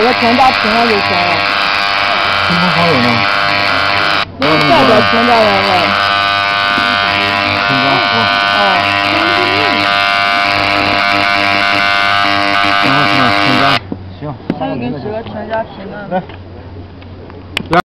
个全家评了就行了。 亲朋好友呢？ 那个代表全家人了。 全家福。 哦。 然后什么？全家行。 他就给你指个全家评论。 来。